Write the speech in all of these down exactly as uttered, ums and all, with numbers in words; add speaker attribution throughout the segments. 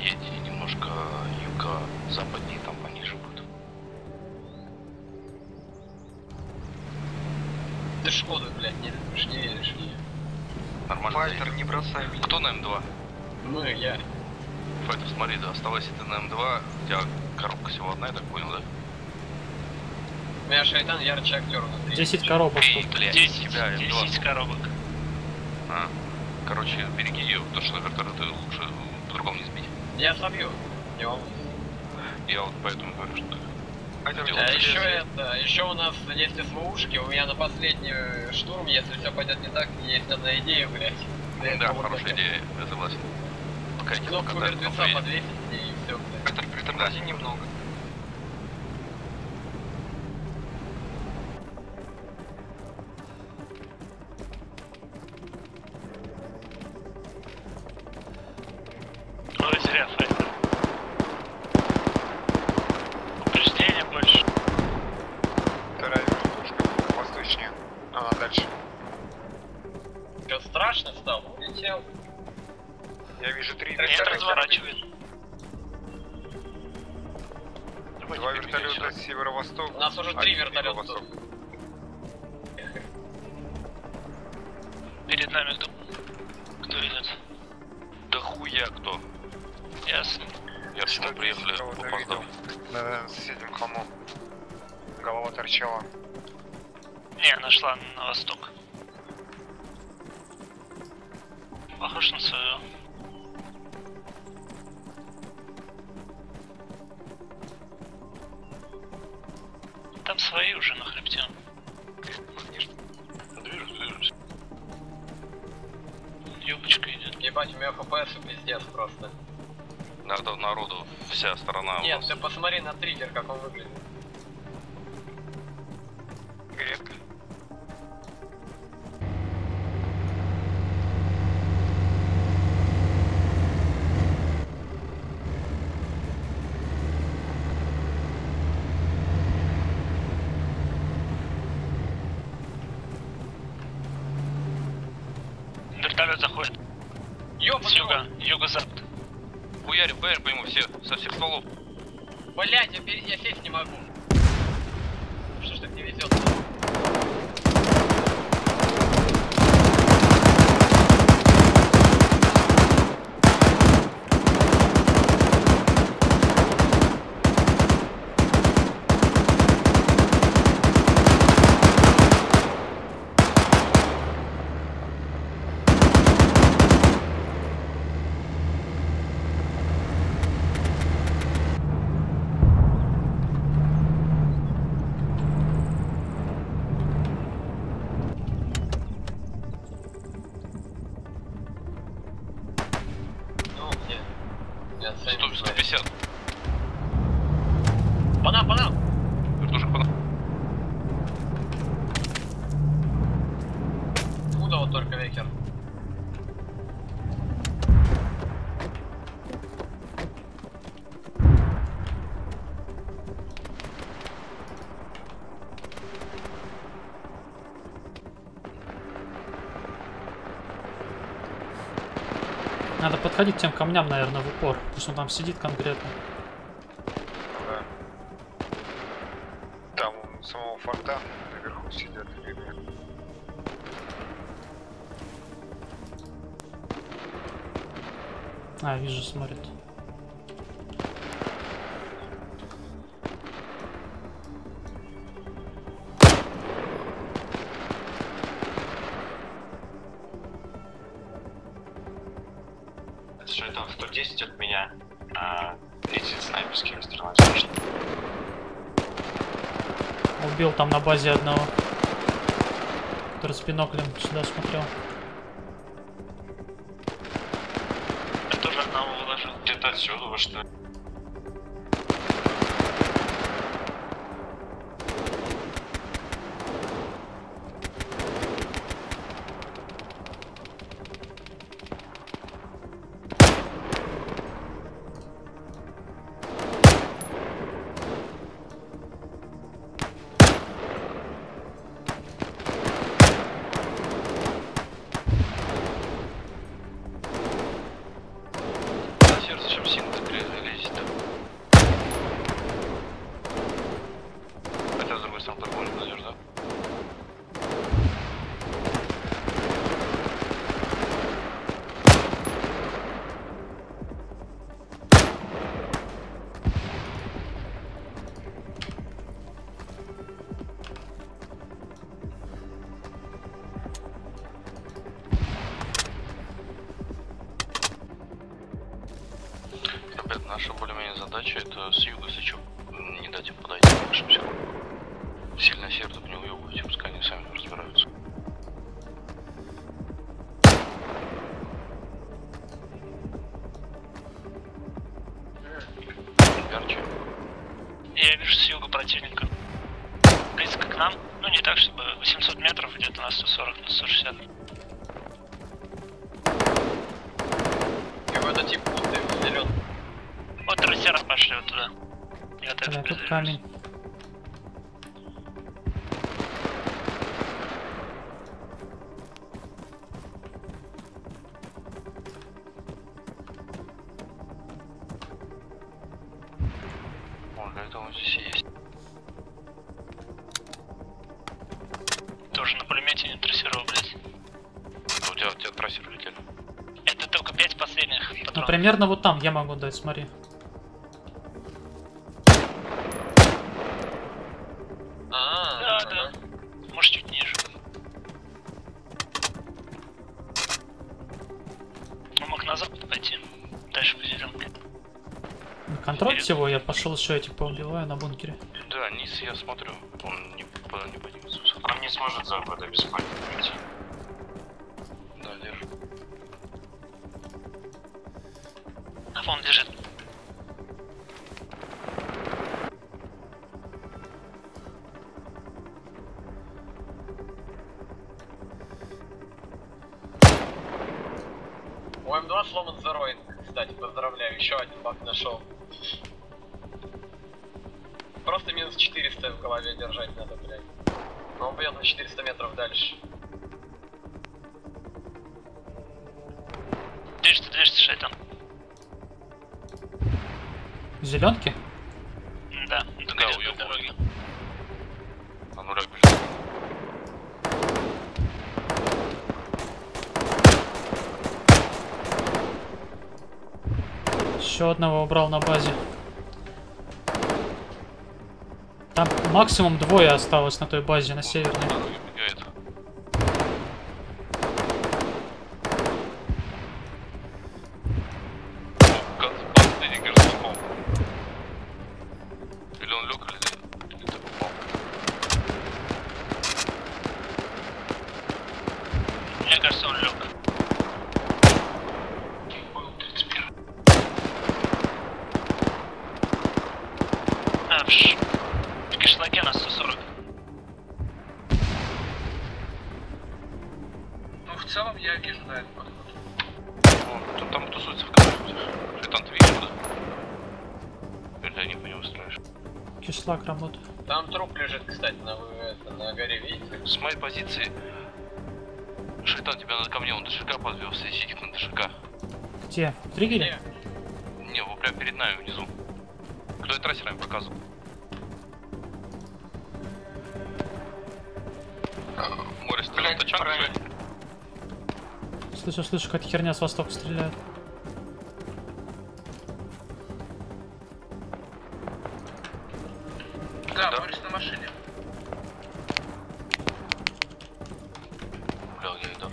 Speaker 1: едь немножко юго-западнее, там пониже будет.
Speaker 2: Ты Шкоду, блядь, не любишь, не веришь в нее.
Speaker 1: Нормально.
Speaker 3: Файтер, не бросай меня.
Speaker 1: Кто на эм два?
Speaker 2: Ну и я.
Speaker 1: Файтер, смотри, да, оставайся ты на эм два, у тебя коробка всего одна, я так понял, да?
Speaker 2: У меня Шайтан ярче актер внутри.
Speaker 4: десять коробок
Speaker 1: Эй,
Speaker 4: тут.
Speaker 1: блядь,
Speaker 5: десять,
Speaker 1: тебя эм два.
Speaker 5: десять коробок.
Speaker 1: А, короче, береги ее, потому что вертолеты лучше по-другому не сбить.
Speaker 2: Я собью. Не волнуйся.
Speaker 1: Я вот поэтому говорю, что...
Speaker 3: Файтер,
Speaker 1: Дело
Speaker 2: А
Speaker 1: в
Speaker 2: еще
Speaker 1: железе.
Speaker 2: это, еще у нас есть СВУшки, у меня на последний штурм, если все пойдет не так, есть одна идея, блять.
Speaker 1: Да, хорошая идея, я согласен. Пока не
Speaker 2: Кнопку
Speaker 1: показали,
Speaker 2: мертвеца
Speaker 1: но
Speaker 2: подвесить и все, блядь.
Speaker 3: Файтер, притормози немного.
Speaker 5: Ой, зря, Файтер. Упреждение больше.
Speaker 3: Вторая вертушка, восточнее. Она дальше.
Speaker 2: Что, страшно стало? Улетел.
Speaker 3: Я вижу три
Speaker 5: Нет,
Speaker 3: вертолета.
Speaker 5: разворачивает.
Speaker 3: Два вертолета с северо-востока.
Speaker 2: У нас уже
Speaker 3: один
Speaker 2: три
Speaker 3: с
Speaker 2: вертолета
Speaker 3: юго-востока.
Speaker 2: тут.
Speaker 5: Перед нами кто? Кто идет?
Speaker 1: Да хуя кто.
Speaker 5: Ясно.
Speaker 1: Я почему приехали,
Speaker 3: Кого-то
Speaker 1: опоздал.
Speaker 3: видел. На соседнем холму. Голова торчала.
Speaker 5: Не, она шла на восток. Похож на свою. Там свои уже на хребте.
Speaker 1: Движусь, движусь.
Speaker 5: Юбочка идет.
Speaker 2: Ебать, у меня ФПС пиздец просто.
Speaker 1: Надо народу, вся сторона у
Speaker 2: Нет,
Speaker 1: нас.
Speaker 2: ты посмотри на триггер, как он выглядит.
Speaker 3: Грек.
Speaker 5: Вертолет заходит.
Speaker 2: Ёбаный
Speaker 5: С юга,
Speaker 2: рот.
Speaker 5: юго-запад.
Speaker 1: Хуярим, хуярим по нему все, со всех стволов.
Speaker 2: Блять, я, пере- я сесть не могу. Что ж так не везет? Ну, где? Я
Speaker 1: сто, сто пятьдесят.
Speaker 2: По нам, по нам!
Speaker 1: Вертушек по нам.
Speaker 2: Откуда вот только векер?
Speaker 4: Надо подходить к тем камням, наверное, в упор, потому что он там сидит конкретно.
Speaker 3: Да. Там у самого форта наверху сидят видно.
Speaker 4: А, вижу, смотрит.
Speaker 6: Что там сто десять от меня, а эти снайперские выстрелы слышно.
Speaker 4: Убил там на базе одного, который с биноклем сюда смотрел.
Speaker 5: Я тоже одного выложил.
Speaker 6: Где-то отсюда вы что ли?
Speaker 1: На сердце, чем синт. Наша более-менее задача это с юга, если что, не дать им подойти к нашим силам. Сильно сердце не уебывайте, пускай они сами разбираются. Ярче.
Speaker 5: Я вижу с юга противника. Близко к нам. Ну не так, чтобы восемьсот метров, где-то на сто сорок, на сто шестьдесят.
Speaker 2: Какой-то тип будто зелен.
Speaker 5: Вот трассера пошли вот туда. Я так
Speaker 4: Бля, тут
Speaker 5: призываюсь.
Speaker 4: камень.
Speaker 1: О, для этого он здесь и есть.
Speaker 5: Тоже на пулемете не трассировал, блядь.
Speaker 1: А у тебя, у тебя трассер летели.
Speaker 5: Это только пять последних
Speaker 4: Ну,
Speaker 5: патронов.
Speaker 4: примерно вот там я могу дать, смотри.
Speaker 2: А,
Speaker 5: Да,
Speaker 2: ага.
Speaker 5: да. Может чуть ниже. Он мог назад пойти. Дальше по зеленке.
Speaker 4: На контроль всего я пошел еще этих поубиваю на бункере.
Speaker 1: Да, низ я смотрю, он не, по- не поднимется.
Speaker 6: Он не сможет за ВД бесплатно прийти.
Speaker 1: Да, держу.
Speaker 5: А вон лежит.
Speaker 2: У М два сломан Зероинг, кстати, поздравляю, еще один баг нашел. Просто минус четыреста в голове держать надо, блядь. Но он бьет на четыреста метров дальше.
Speaker 5: Движется, движется шайтан.
Speaker 4: Зеленки?
Speaker 5: Да,
Speaker 1: Да,
Speaker 5: только идет по
Speaker 1: уёбывает.
Speaker 5: дороге.
Speaker 1: А ну рак бежит.
Speaker 4: Еще одного убрал на базе. Там максимум двое осталось на той базе, на северной.
Speaker 1: На дороге бегает. О, последний, кажется, попал. Или он лег, или, или ты попал.
Speaker 5: Мне кажется, он лег. А, в ш... в кишлаке на сто сорок.
Speaker 7: Ну, в целом я вижу, да, этот подход.
Speaker 1: О, там, там тусуется в камере. Шайтан, ты видишь куда? Или они по нему строишь?
Speaker 4: Кишлак работает.
Speaker 2: Там труп лежит, кстати, на, вы- это, на горе, видите?
Speaker 1: С моей позиции, Шайтан, тебя надо ко мне, он ДШК подвел, сидит на ДШК.
Speaker 4: Где? В триггере?
Speaker 2: Не,
Speaker 1: Не, вот прям перед нами внизу. Кто и трассерами показывал. Море стреляет, тачанка, что?
Speaker 4: Слышу, слышу, какая-то херня с востока стреляет.
Speaker 7: Да,
Speaker 1: Да.
Speaker 7: Борис на машине.
Speaker 1: Бля, я иду.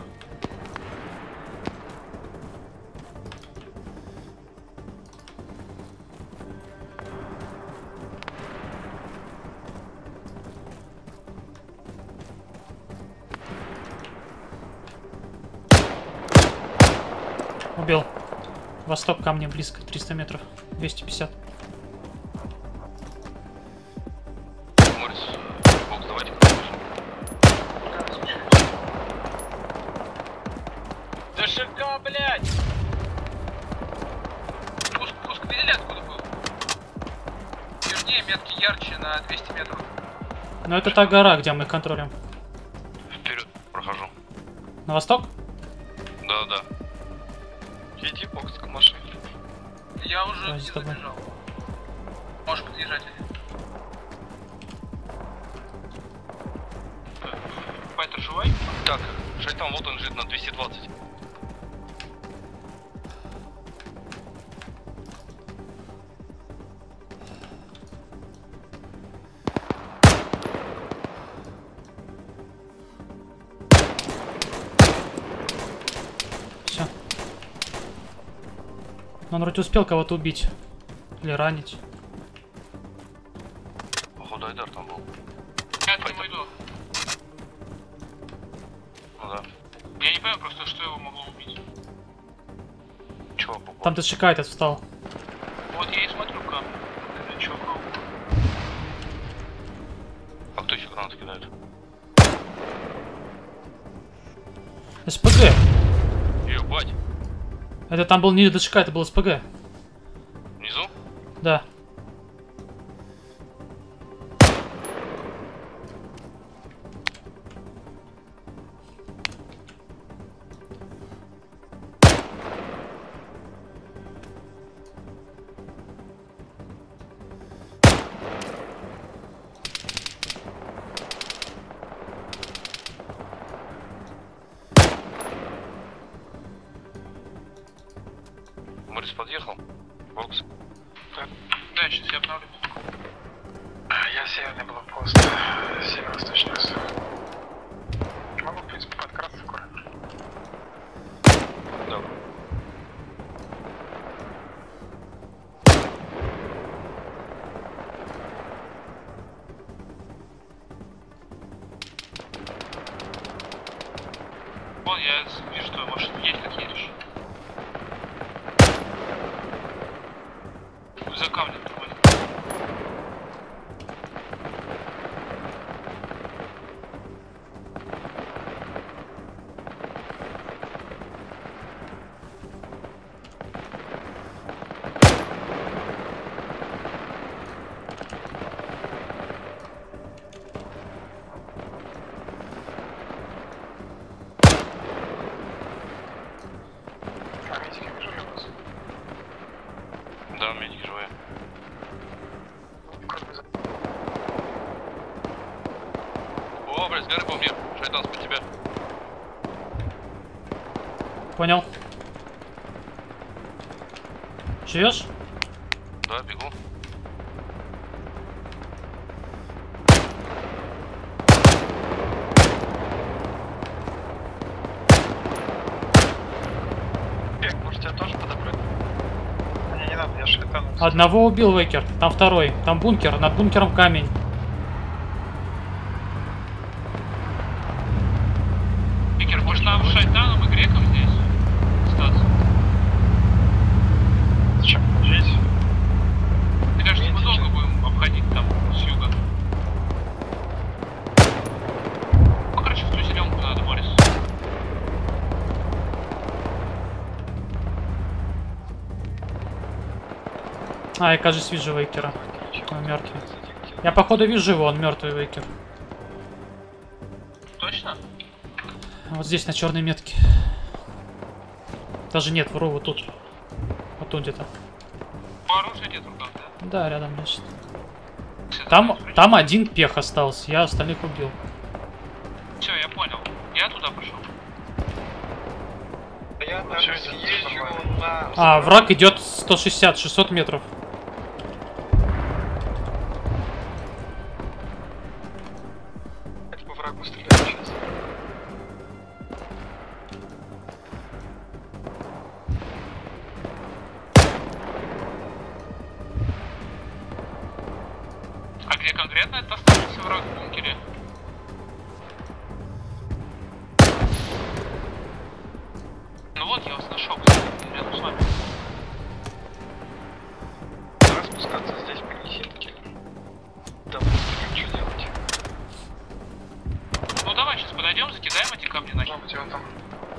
Speaker 4: Убил. Восток ко мне близко, триста метров. двести пятьдесят.
Speaker 1: Морис, бокс, давайте к нам.
Speaker 2: ДШК, блядь!
Speaker 7: Пуск, пуск, видели откуда был? Южнее метки ярче на двести метров.
Speaker 4: Но это та гора, где мы контролим.
Speaker 1: Вперед, прохожу.
Speaker 4: На восток?
Speaker 1: Да, да. Иди бокс к машине.
Speaker 7: Я уже
Speaker 4: Давай
Speaker 7: не
Speaker 4: с тобой.
Speaker 7: забежал. Можешь подъезжать один.
Speaker 1: Файтер живой? Так, Шайтан, вот он лежит на двести двадцать.
Speaker 4: Все. Он вроде успел кого-то убить. Или ранить.
Speaker 1: Походу Айдар там был.
Speaker 7: Я к нему иду.
Speaker 1: Ну да.
Speaker 7: Я не понимаю просто, что его могло убить.
Speaker 1: Чего попал?
Speaker 4: Там ТШК этот встал.
Speaker 7: Вот я и смотрю камеру. Это чё, кого?
Speaker 1: А кто еще гранат кидает?
Speaker 4: СПГ.
Speaker 1: Ебать.
Speaker 4: Это там был не ТШК, это был СПГ.
Speaker 1: Внизу?
Speaker 4: Да.
Speaker 1: Морис подъехал. Бокс.
Speaker 7: Да, сейчас я обновлю.
Speaker 3: Я северный блокпост. Северо-восточный. Могу, в принципе, подкрасться аккуратно.
Speaker 1: Да.
Speaker 7: Вон, я вижу твою машину. Едь, как едешь. За камнем другой.
Speaker 3: А медики вижу ли у вас?
Speaker 1: Да, медики живые.
Speaker 3: Кроме за...
Speaker 1: О, блядь, сгоры по мне. Шайтан, спать тебя.
Speaker 4: Понял. Живешь?
Speaker 1: Да, бегу.
Speaker 3: Бег, может, тебя тоже подобрать? Не, не надо, я шайтану.
Speaker 4: Одного убил Вейкер. Там второй. Там бункер. Над бункером камень.
Speaker 7: Викер, может нам с шайтаном и греком здесь остаться?
Speaker 3: Зачем? Жить?
Speaker 7: Мне кажется, мы долго будем обходить там с юга. Ну, короче, в ту зеленку надо, Морис.
Speaker 4: А, я, кажется, вижу Вейкера. Он мертвый. Я, походу, вижу его, он мертвый Вейкер.
Speaker 7: Точно?
Speaker 4: Вот здесь на черной метке. Даже нет, вру, вот тут. Вот тут где-то.
Speaker 7: По оружию нет в руках, да?
Speaker 4: Да, рядом лежит. Там, там один пех остался, я остальных убил.
Speaker 7: Все, я понял. Я туда пошел.
Speaker 3: Я даже съезжу на...
Speaker 4: А, враг идет сто шестьдесят шестьсот метров.
Speaker 3: По врагу стреляю сейчас.
Speaker 7: А где конкретно это остановился враг в бункере? Ну вот, я вас нашел, кстати, рядом с вами.
Speaker 3: Давай спускаться здесь, принеси киллер. Да, просто что делать.
Speaker 7: Ну давай, сейчас подойдем, закидаем эти камни на
Speaker 3: Должно быть его там.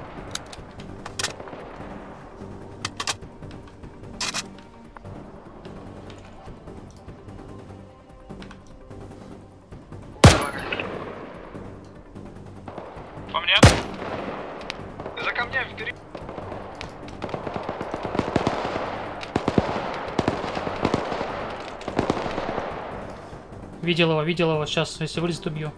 Speaker 7: по мне.
Speaker 3: За камнями впереди.
Speaker 4: Видел его, видел его. Сейчас, если вылезет, убью.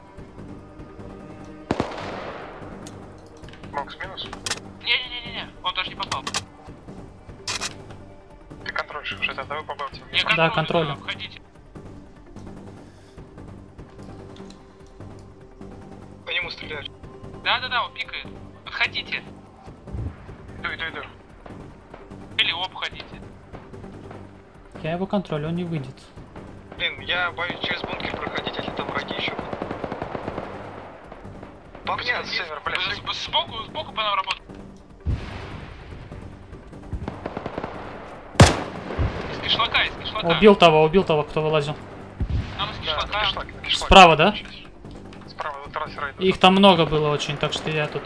Speaker 3: Макс минус.
Speaker 7: Не-не-не-не, он даже не попал.
Speaker 3: Ты контроль шайтан, давай побавьте.
Speaker 7: Я
Speaker 4: Да,
Speaker 7: контролю,
Speaker 4: контролю.
Speaker 7: обходите.
Speaker 3: По нему стреляют.
Speaker 7: Да-да-да, он пикает. Отходите.
Speaker 3: Иду, иду, иду.
Speaker 7: Или обходите.
Speaker 4: Я его контролю, он не выйдет.
Speaker 3: Блин, я боюсь через бункер проходить, если там враги еще. По мне от севера, блядь.
Speaker 7: С- Сбоку, сбоку по нам работает. Из кишлака, из кишлака.
Speaker 4: Убил того, убил того, кто вылазил.
Speaker 7: Нам из
Speaker 3: Да,
Speaker 7: кишлака.
Speaker 3: на кишлак, на кишлак.
Speaker 4: Справа, да?
Speaker 3: Справа, на трассе райда.
Speaker 4: Их там много было очень, так что я тут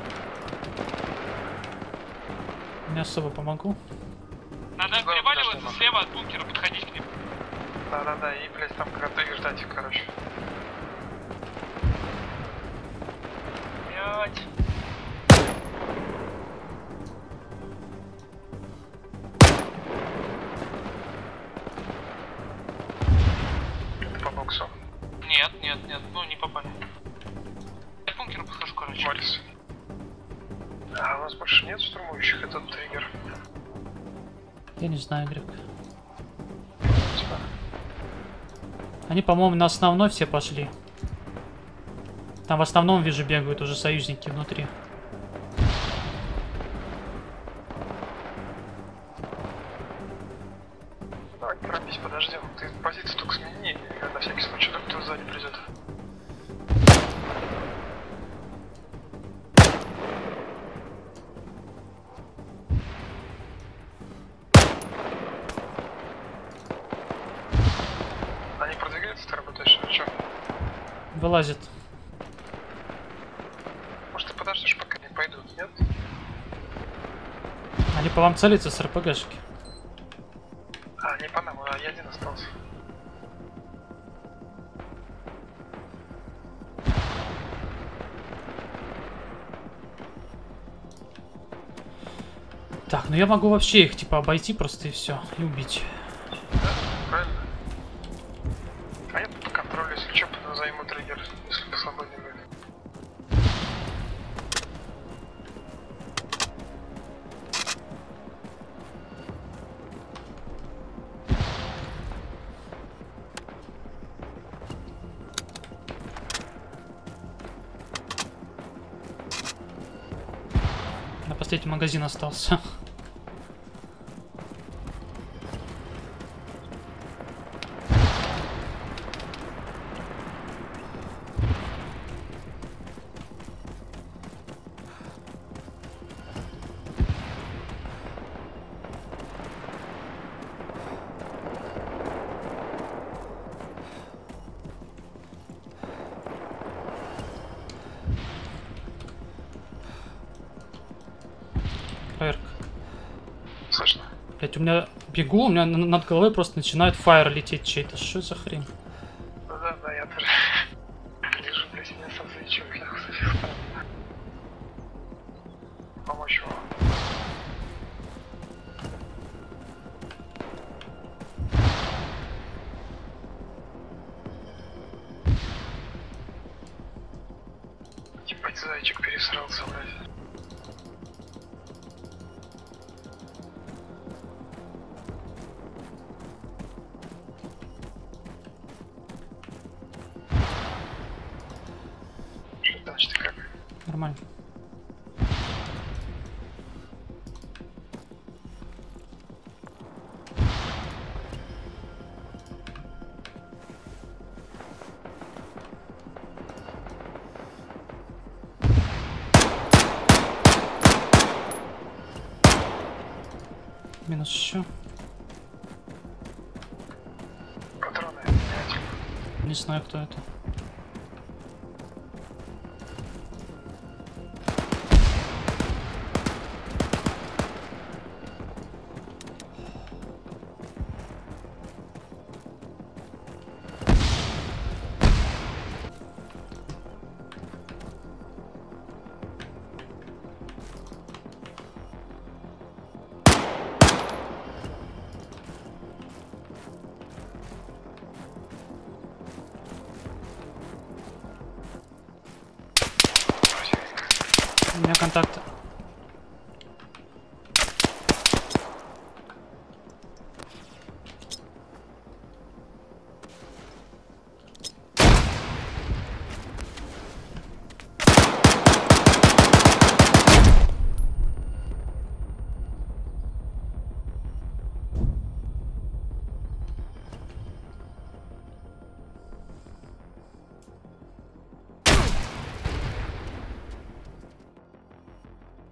Speaker 4: не особо помогу.
Speaker 7: Надо
Speaker 3: Да,
Speaker 7: переваливаться
Speaker 3: подожди,
Speaker 7: слева от бункера, подходить к ним.
Speaker 3: Да-да-да, и, блядь, там когда их ждать, короче.
Speaker 7: Блять.
Speaker 3: Это по боксу.
Speaker 7: Нет, нет, нет, ну не попали. Я к бункеру подхожу, короче.
Speaker 3: Морис. А у нас больше нет штурмующих, этот триггер.
Speaker 4: Я не знаю, Грек. Они, по-моему, на основной все пошли. Там в основном, вижу, бегают уже союзники внутри.
Speaker 3: Давай торопись, подождем. Ты позицию только смени, на всякий случай, вдруг кто сзади придет. Они продвигаются, ты работаешь, или что?
Speaker 4: Вылазит.
Speaker 3: Может, ты подождешь, пока не пойдут, нет?
Speaker 4: Они по вам целятся с РПГшки.
Speaker 3: А, не по нам, а я один остался.
Speaker 4: Так, ну я могу вообще их типа обойти просто и все, и убить.
Speaker 3: Да, правильно. А я по контролю, если что, займу триггер, если посвободнее будет.
Speaker 4: На последний магазин остался. Фаерк.
Speaker 3: Слышно?
Speaker 4: Блять, у меня бегу, у меня на- над головой просто начинает фаер лететь чей-то. Что за хрень?
Speaker 3: Да-да-да, я тоже. Лежу, блядь, меня сам залечивает, нахуй, со всех сторон. Помочь его. Ебать, зайчик пересрался, блядь. Что дальше ты как?
Speaker 4: Нормально. Минус еще.
Speaker 3: Патроны, блядь.
Speaker 4: Не знаю, кто это. У меня контакты.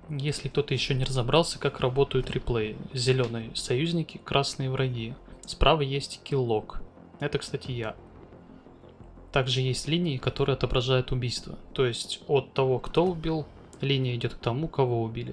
Speaker 4: Если кто-то еще не разобрался, как работают реплеи. Зеленые союзники, красные враги. Справа есть киллог. Это, кстати, я. Также есть линии, которые отображают убийство. То есть от того, кто убил, линия идет к тому, кого убили.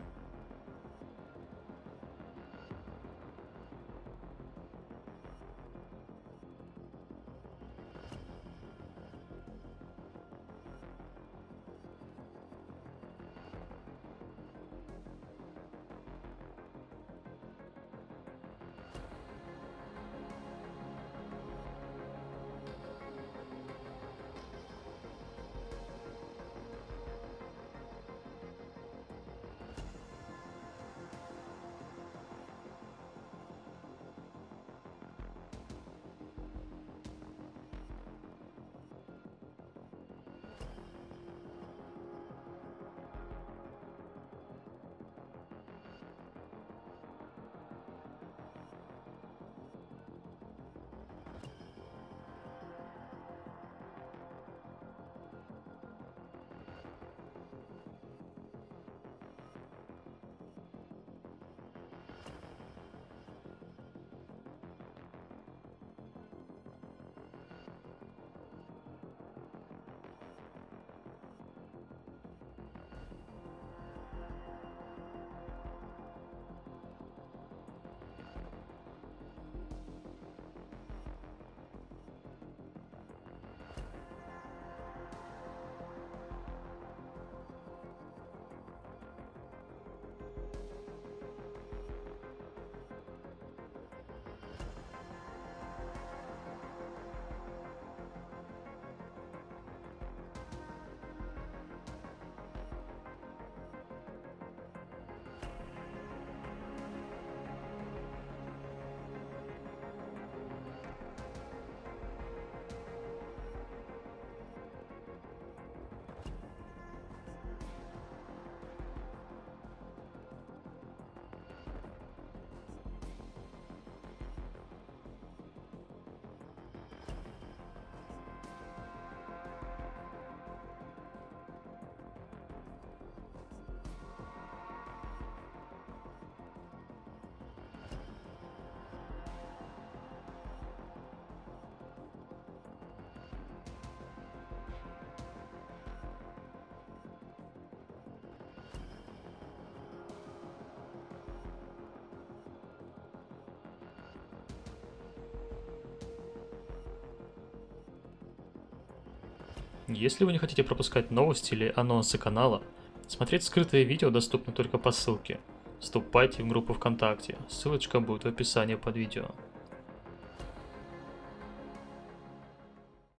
Speaker 4: Если вы не хотите пропускать новости или анонсы канала, смотреть скрытые видео доступно только по ссылке. Вступайте в группу ВКонтакте, ссылочка будет в описании под видео.